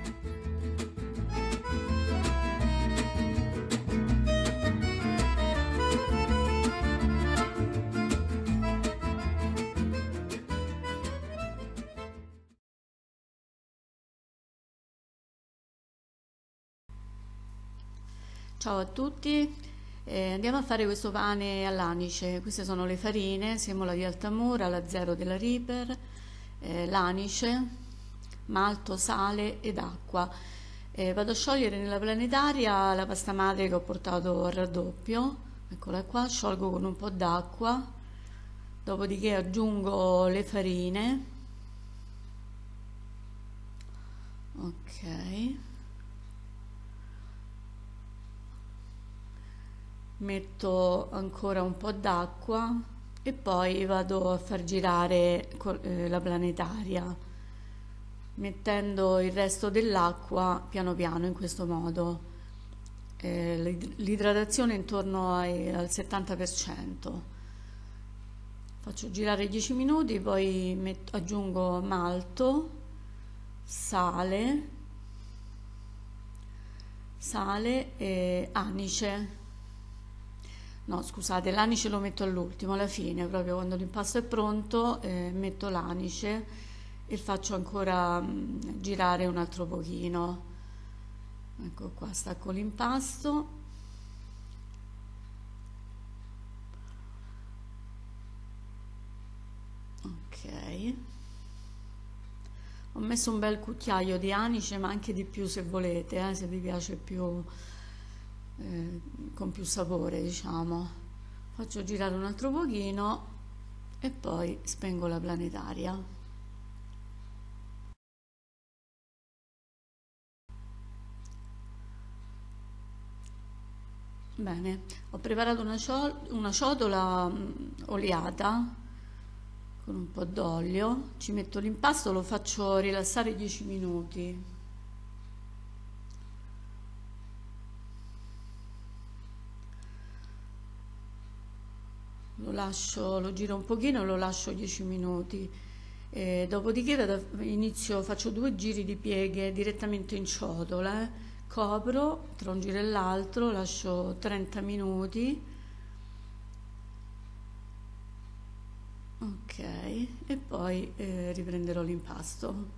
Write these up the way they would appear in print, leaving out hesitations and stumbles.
Ciao a tutti, andiamo a fare questo pane all'anice. Queste sono le farine, semola di Altamura, la zero della Reaper, l'anice, malto, sale ed acqua. Vado a sciogliere nella planetaria la pasta madre che ho portato al raddoppio, eccola qua, sciolgo con un po' d'acqua, dopodiché aggiungo le farine, ok. Metto ancora un po' d'acqua e poi vado a far girare la planetaria, mettendo il resto dell'acqua piano piano in questo modo. L'idratazione intorno al 70%. Faccio girare 10 minuti, poi aggiungo malto, sale, e anice. No, scusate, l'anice lo metto all'ultimo, alla fine, proprio quando l'impasto è pronto, metto l'anice e faccio ancora girare un altro pochino. Ecco qua, stacco l'impasto. Ok. Ho messo un bel cucchiaio di anice, ma anche di più se volete, se vi piace più, con più sapore, diciamo. Faccio girare un altro pochino e poi spengo la planetaria. Bene, ho preparato una ciotola oliata con un po' d'olio, ci metto l'impasto, lo faccio rilassare 10 minuti. Lo giro un pochino e lo lascio 10 minuti. Dopodiché faccio 2 giri di pieghe direttamente in ciotola, copro tra un giro e l'altro, lascio 30 minuti. Ok, e poi riprenderò l'impasto.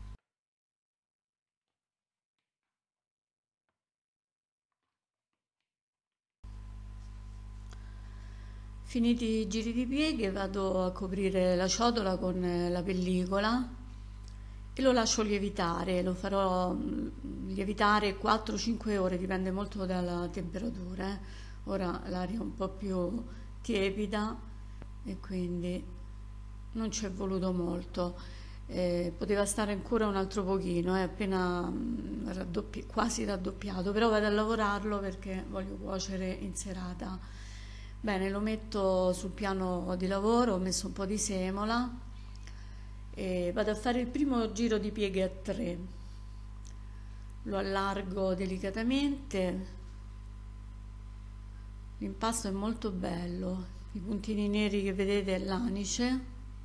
Finiti i giri di pieghe vado a coprire la ciotola con la pellicola e lo lascio lievitare, lo farò lievitare 4-5 ore, dipende molto dalla temperatura. Ora l'aria è un po' più tiepida e quindi non ci è voluto molto. Poteva stare ancora un altro pochino, è appena quasi raddoppiato, però vado a lavorarlo perché voglio cuocere in serata. Bene, lo metto sul piano di lavoro, ho messo un po' di semola e vado a fare il primo giro di pieghe a 3. Lo allargo delicatamente. L'impasto è molto bello, i puntini neri che vedete è l'anice.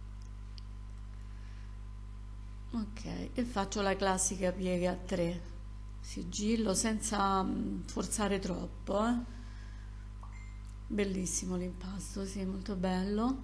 Ok, e faccio la classica piega a 3, sigillo senza forzare troppo. Bellissimo l'impasto, sì, molto bello.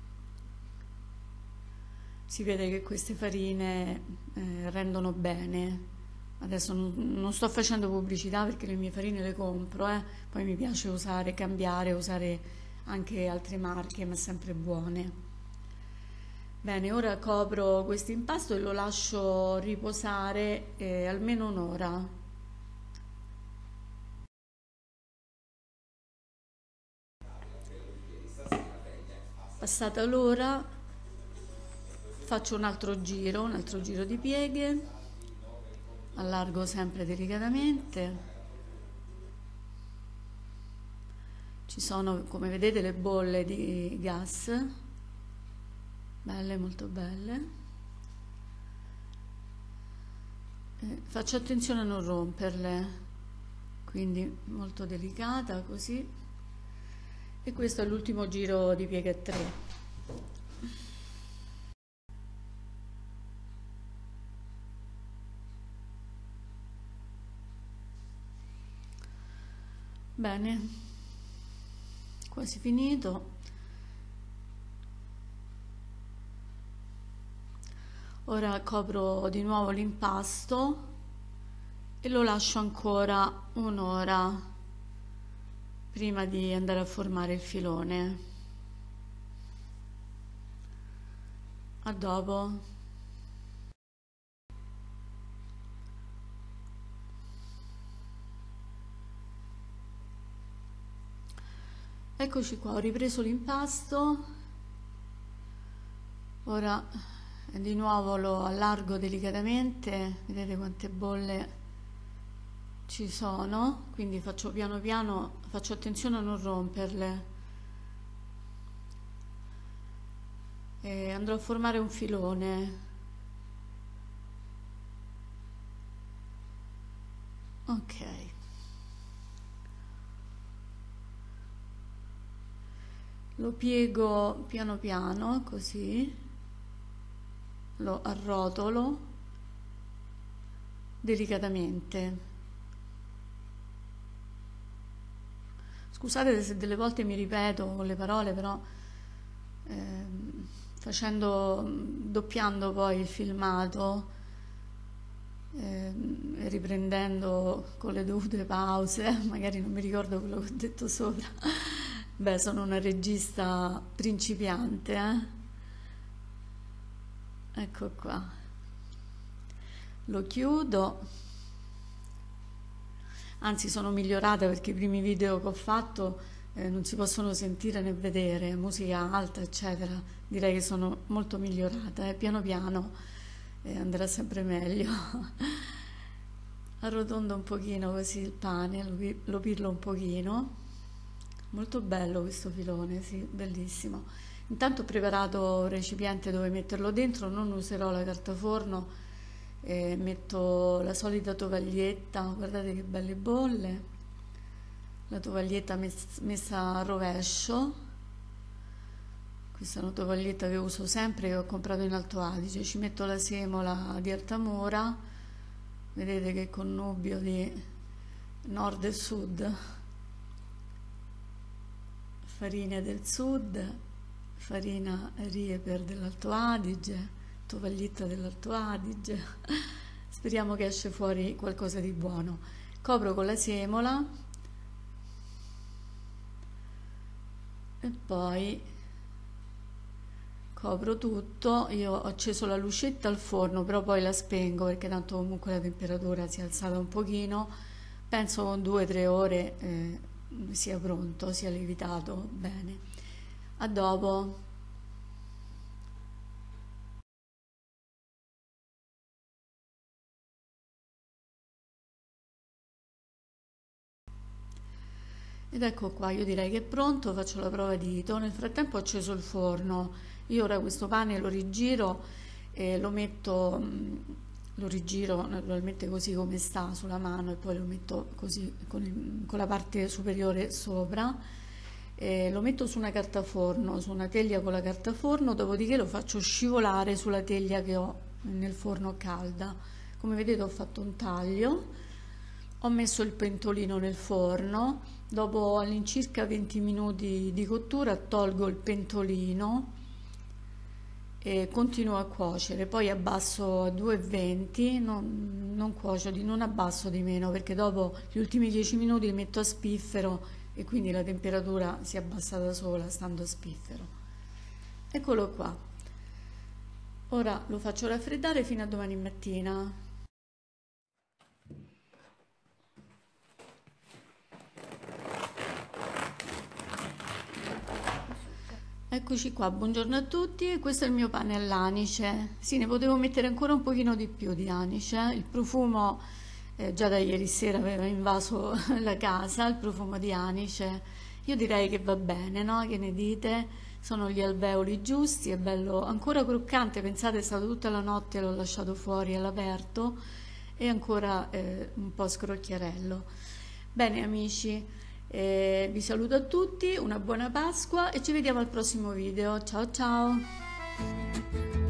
Si vede che queste farine rendono bene. Adesso non sto facendo pubblicità perché le mie farine le compro, poi mi piace cambiare, usare anche altre marche, ma sempre buone. Bene, ora copro questo impasto e lo lascio riposare almeno un'ora. Passata l'ora faccio un altro giro di pieghe, allargo sempre delicatamente. Ci sono, come vedete, le bolle di gas, belle, molto belle. Faccio attenzione a non romperle, quindi molto delicata così. E questo è l'ultimo giro di piega 3. Bene, quasi finito. Ora copro di nuovo l'impasto e lo lascio ancora un'ora prima di andare a formare il filone. A dopo. Eccoci qua, ho ripreso l'impasto, ora di nuovo lo allargo delicatamente, vedete quante bolle ci sono, quindi faccio piano piano, faccio attenzione a non romperle e andrò a formare un filone. Ok. Lo piego piano piano, così, lo arrotolo delicatamente. Scusate se delle volte mi ripeto con le parole, però doppiando poi il filmato, riprendendo con le dovute pause, magari non mi ricordo quello che ho detto sopra. Beh, sono una regista principiante, Ecco qua. Lo chiudo. Anzi, sono migliorata perché i primi video che ho fatto non si possono sentire né vedere, musica alta, eccetera. Direi che sono molto migliorata, piano piano andrà sempre meglio. Arrotondo un pochino così il pane, lo pirlo un pochino. Molto bello questo filone, sì, bellissimo. Intanto ho preparato un recipiente dove metterlo dentro, non userò la carta forno, metto la solita tovaglietta, guardate che belle bolle, la tovaglietta messa a rovescio, questa è una tovaglietta che uso sempre, che ho comprato in Alto Adige, ci metto la semola di Altamura, vedete che connubio di nord e sud, farina del sud, farina Rieper dell'Alto Adige, tovaglietta dell'Alto Adige. Speriamo che esce fuori qualcosa di buono. Copro con la semola e poi copro tutto. Io ho acceso la lucetta al forno, però poi la spengo perché tanto comunque la temperatura si è alzata un pochino. Penso con 2-3 ore sia pronto, sia lievitato bene. A dopo. Ed ecco qua, io direi che è pronto, faccio la prova di dito. Nel frattempo ho acceso il forno. Io ora questo pane lo rigiro e lo rigiro naturalmente così come sta sulla mano e poi lo metto così con la parte superiore sopra. Lo metto su una carta forno, su una teglia con la carta forno, dopodiché lo faccio scivolare sulla teglia che ho nel forno calda. Come vedete ho fatto un taglio, ho messo il pentolino nel forno, dopo all'incirca 20 minuti di cottura tolgo il pentolino e continuo a cuocere, poi abbasso a 220, non cuocio, non abbasso di meno perché dopo gli ultimi 10 minuti li metto a spiffero e quindi la temperatura si abbassa da sola stando a spiffero. Eccolo qua. Ora lo faccio raffreddare fino a domani mattina. Eccoci qua, buongiorno a tutti, questo è il mio pane all'anice. Sì, ne potevo mettere ancora un pochino di più di anice, il profumo già da ieri sera aveva invaso la casa, il profumo di anice. Io direi che va bene, no? Che ne dite? Sono gli alveoli giusti, è bello, ancora croccante, pensate è stato tutta la notte, l'ho lasciato fuori all'aperto e ancora un po' scrocchiarello. Bene amici, vi saluto a tutti, una buona Pasqua e ci vediamo al prossimo video. Ciao ciao!